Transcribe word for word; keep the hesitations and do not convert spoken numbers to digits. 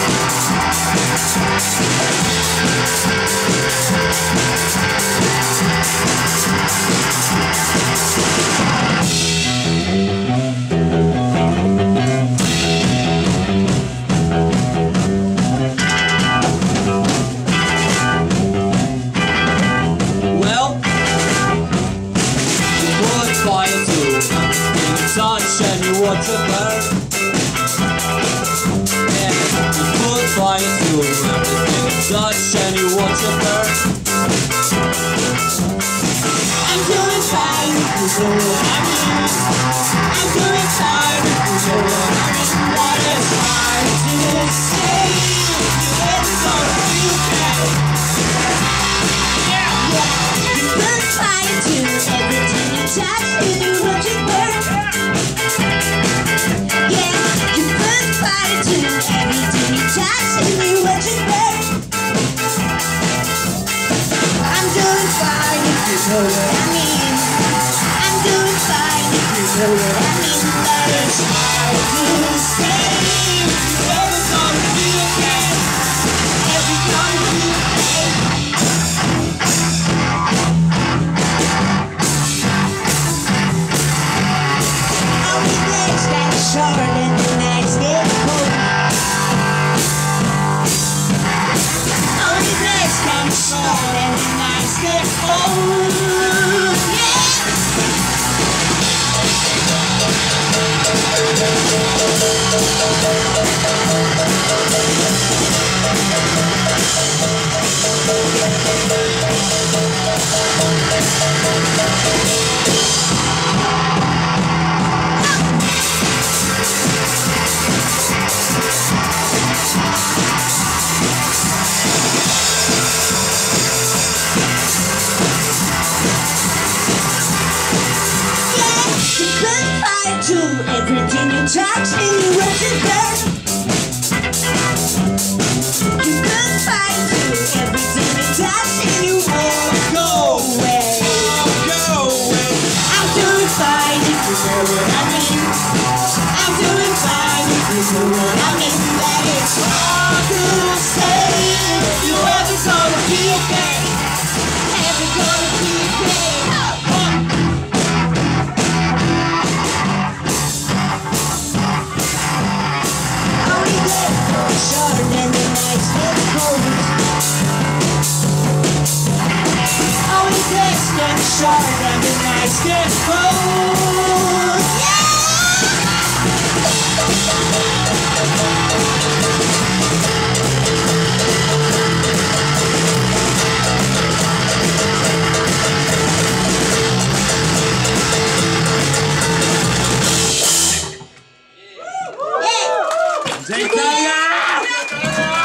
Touch and you want to burn. Yeah, you put fire to everything you touch and you want to burn. I'm doing fine if you know what I mean. I'm doing fine if you know what I mean. What is hard to say? It's all you can. Yeah, yeah. You put fire to everything you touch and you want to burn. You know what I mean? I'm doing fine if you know what I mean. But it's hard to say. Never gonna be okay. Never gonna be okay. Only days get short and the nights get cold. Only days get short and the nights get cold. To everything you touch and you want to burn. You could fight to everything you touch and you won't go away. Go away. I'm doing fine if you know what I mean. I'm doing fine if you know what I mean. But it's hard to say. You ever gonna be okay? Ever gonna be okay? Shorter than the nights get cold. Only days get shorter than the nights get cold. Yeah. Yeah.